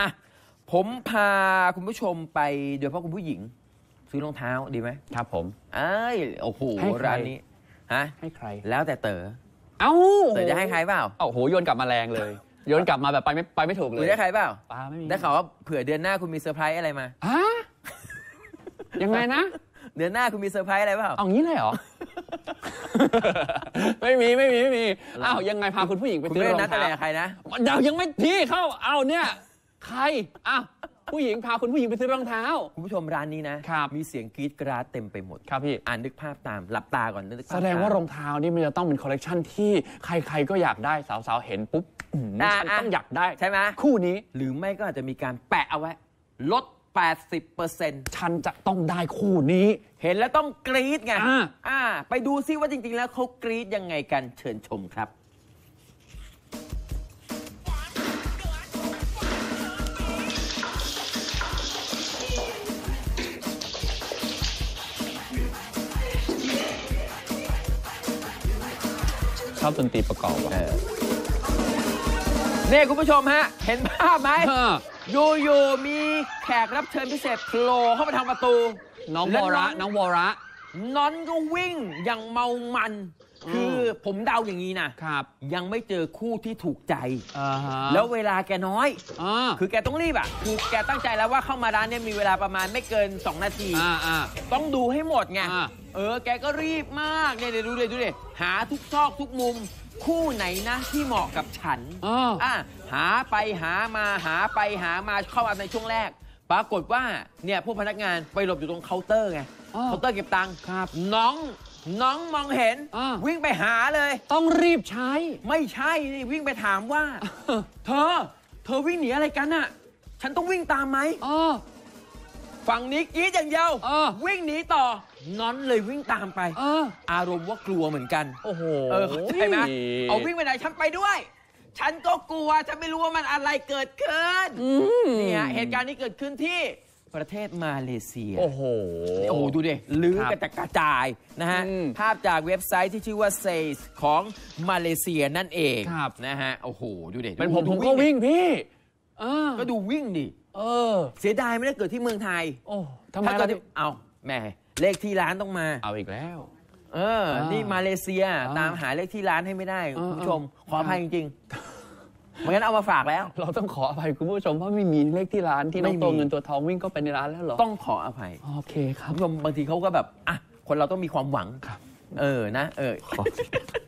อ่ะผมพาคุณผู้ชมไปโดยเฉพาะคุณผู้หญิงซื้อรองเท้าดีไหมครับผมโอ้โหร้านนี้ให้ใครแล้วแต่เต๋อเต๋อจะให้ใครเปล่าโอ้โหโยนกลับมาแรงเลยโยนกลับมาแบบไปไม่ถูกเลยคุณได้ใครเปล่าไม่มีได้ข่าวว่าเผื่อเดือนหน้าคุณมีเซอร์ไพรส์อะไรมายังไงนะเดือนหน้าคุณมีเซอร์ไพรส์อะไรเปล่าเอางี้เลยเหรอ ไม่มียังไงพาคุณผู้หญิงไปซื้อรองเท้าคุณไม่นัดอะไรใครนะเดี๋ยวยังไม่พี่เข้าเนี่ยใครผู้หญิงพาคุณผู้หญิงไปซื้อรองเท้าคุณผู้ชมร้านนี้นะมีเสียงกรี๊ดกราดเต็มไปหมดครับพี่นึกภาพตามหลับตาก่อนนึกแสดงว่ารองเท้านี่มันจะต้องเป็นคอลเลกชันที่ใครๆก็อยากได้สาวๆเห็นปุ๊บฉันต้องอยากได้ใช่ไหมคู่นี้หรือไม่ก็อาจจะมีการแปะเอาไว้ลด 80% ฉันจะต้องได้คู่นี้เห็นแล้วต้องกรี๊ดไงไปดูซิว่าจริงๆแล้วเขากรี๊ดยังไงกันเชิญชมครับชอบดนตรีประกอบเนี่ยคุณผู้ชมฮะเห็นภาพไหมอยู่มีแขกรับเชิญพิเศษโผล่เข้ามาทางประตูน้องวระน้อนก็วิ่งอย่างเมามันคือผมเดาอย่างนี้นะครับยังไม่เจอคู่ที่ถูกใจแล้วเวลาแกน้อยคือแกต้องรีบคือแกตั้งใจแล้วว่าเข้ามาร้านเนี่ยมีเวลาประมาณไม่เกิน2 นาทีต้องดูให้หมดไงแกก็รีบมากเนี่ยดูดิหาทุกซอกทุกมุมคู่ไหนนะที่เหมาะกับฉันหาไปหามาเข้ามาในช่วงแรกปรากฏว่าเนี่ยพวกพนักงานไปหลบอยู่ตรงเคาน์เตอร์ไงเคาน์เตอร์เก็บตังค์น้องมองเห็นวิ่งไปหาเลยต้องรีบใช้ไม่ใช่นี่วิ่งไปถามว่าเธอวิ่งหนีอะไรกันน่ะฉันต้องวิ่งตามไหมฝั่งนี้กรี๊ดอย่างเดียววิ่งหนีต่อน้อนเลยวิ่งตามไปอารมณ์ว่ากลัวเหมือนกันโอ้โหใช่ไหมวิ่งไปไหนฉันไปด้วยฉันก็กลัวฉันไม่รู้ว่ามันอะไรเกิดขึ้นเนี่ยเหตุการณ์นี้เกิดขึ้นที่ประเทศมาเลเซียโอ้โหดูดิลื้อกระจายนะฮะภาพจากเว็บไซต์ที่ชื่อว่า Says ของมาเลเซียนั่นเองนะฮะโอ้โหดูดิเป็นผมก็วิ่งพี่ก็ดูวิ่งดิเสียดายไม่ได้เกิดที่เมืองไทยทำไมล่ะแม่เลขที่ร้านต้องมาเอาอีกแล้วนี่มาเลเซียตามหาเลขที่ร้านให้ไม่ได้คุณผู้ชมขออภัยจริงๆเหมือนเอามาฝากแล้วเราต้องขออภัยคุณผู้ชมเพราะไม่มีเลขที่ร้านที่น้องตัวเงินตัวทองวิ่งเข้าไปในร้านแล้วเหรอต้องขออภัยโอเคครับคุณผู้ชมบางทีเขาก็แบบคนเราต้องมีความหวังครับนะ